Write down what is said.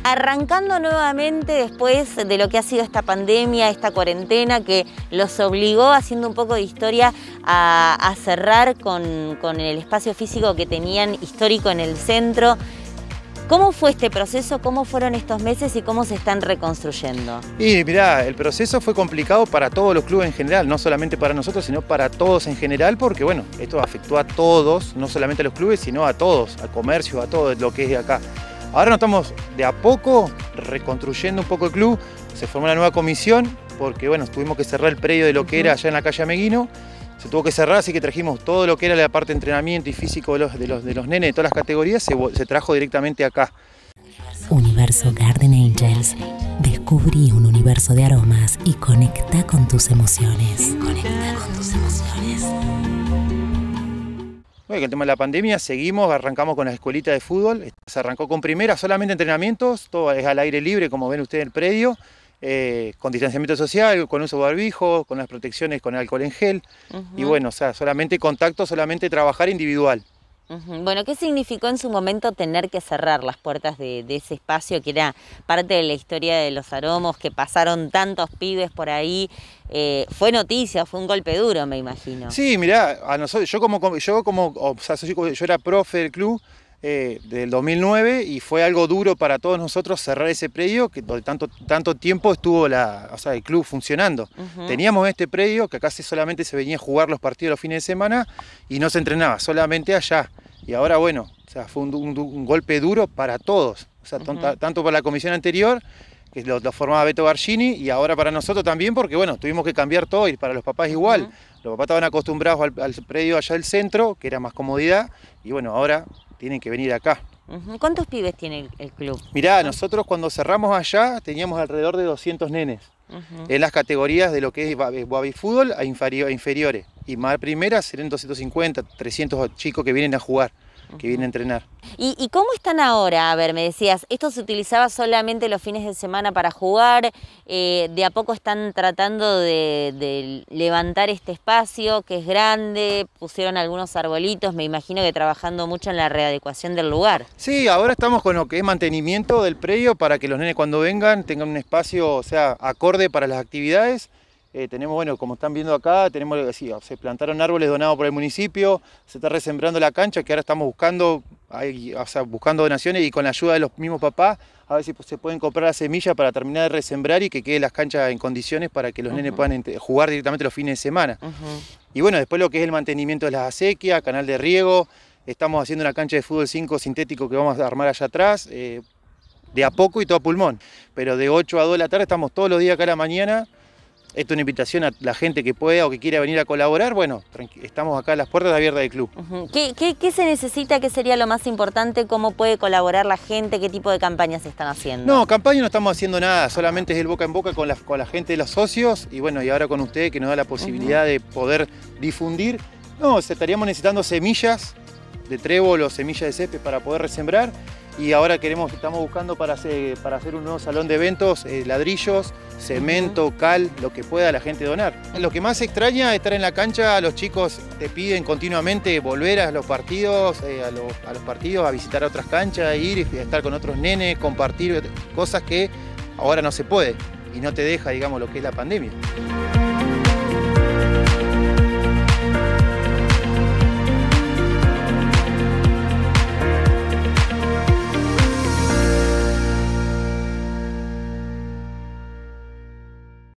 Arrancando nuevamente después de lo que ha sido esta pandemia, esta cuarentena que los obligó, haciendo un poco de historia, a cerrar con el espacio físico que tenían histórico en el centro. ¿Cómo fue este proceso? ¿Cómo fueron estos meses y cómo se están reconstruyendo? Y mirá, el proceso fue complicado para todos los clubes en general, no solamente para nosotros, sino para todos en general, porque bueno, esto afectó a todos, no solamente a los clubes, sino a todos, al comercio, a todo lo que es de acá. Ahora nos estamos de a poco reconstruyendo un poco el club, se formó una nueva comisión, porque bueno, tuvimos que cerrar el predio de lo que era allá en la calle Ameguino, se tuvo que cerrar, así que trajimos todo lo que era la parte de entrenamiento y físico de los nenes de todas las categorías, se trajo directamente acá. Universo Garden Angels. Descubrí un universo de aromas y conecta con tus emociones. Conecta con tus emociones. Bueno, con el tema de la pandemia seguimos, arrancamos con la escuelita de fútbol, se arrancó con primera, solamente entrenamientos, todo es al aire libre, como ven ustedes en el predio, con distanciamiento social, con uso de barbijo, con las protecciones con alcohol en gel, y bueno, o sea, solamente contacto, solamente trabajar individual. Bueno, ¿qué significó en su momento tener que cerrar las puertas de ese espacio que era parte de la historia de los Aromos, que pasaron tantos pibes por ahí? Fue noticia, fue un golpe duro, me imagino. Sí, mirá, a nosotros, yo era profe del club del 2009 y fue algo duro para todos nosotros cerrar ese predio que donde tanto tiempo estuvo el club funcionando. Teníamos este predio que acá solamente se venía a jugar los partidos los fines de semana y no se entrenaba, solamente allá. Y ahora bueno, o sea, fue un golpe duro para todos, o sea, tanto para la comisión anterior, que lo formaba Beto Gargini, y ahora para nosotros también, porque bueno, tuvimos que cambiar todo, y para los papás igual. Los papás estaban acostumbrados al predio allá del centro, que era más comodidad, y bueno, ahora tienen que venir acá. ¿Cuántos pibes tiene el club? Mirá, nosotros cuando cerramos allá teníamos alrededor de 200 nenes, en las categorías de lo que es baby fútbol a inferiores, y más primeras serían 250, 300 chicos que vienen a jugar, que vienen a entrenar. ¿Y cómo están ahora? A ver, me decías, esto se utilizaba solamente los fines de semana para jugar, de a poco están tratando de levantar este espacio que es grande, pusieron algunos arbolitos, me imagino que trabajando mucho en la readecuación del lugar. Sí, ahora estamos con lo que es mantenimiento del predio para que los nenes cuando vengan tengan un espacio, o sea, acorde para las actividades. Tenemos, bueno, como están viendo acá, se plantaron árboles donados por el municipio, se está resembrando la cancha, que ahora estamos buscando donaciones y con la ayuda de los mismos papás, a ver si se pueden comprar las semillas para terminar de resembrar y que queden las canchas en condiciones para que los nenes puedan jugar directamente los fines de semana. Y bueno, después lo que es el mantenimiento de las acequias, canal de riego, estamos haciendo una cancha de fútbol 5 sintético que vamos a armar allá atrás, de a poco y todo a pulmón, pero de 8 a 2 de la tarde estamos todos los días acá a la mañana. Esto es una invitación a la gente que pueda o que quiera venir a colaborar. Bueno, estamos acá a las puertas abiertas del club. ¿Qué se necesita? ¿Qué sería lo más importante? ¿Cómo puede colaborar la gente? ¿Qué tipo de campañas se están haando? No, campaña no estamos haciendo nada, solamente es el boca en boca con la gente de los socios y bueno, y ahora con ustedes que nos da la posibilidad de poder difundir. No, estaríamos necesitando semillas de trébol o semillas de césped para poder resembrar. Y ahora estamos buscando para hacer un nuevo salón de eventos, ladrillos, cemento, cal, lo que pueda la gente donar. Lo que más extraña es estar en la cancha, los chicos te piden continuamente volver a los partidos, a visitar otras canchas, ir y estar con otros nenes, compartir cosas que ahora no se puede y no te deja, digamos, lo que es la pandemia.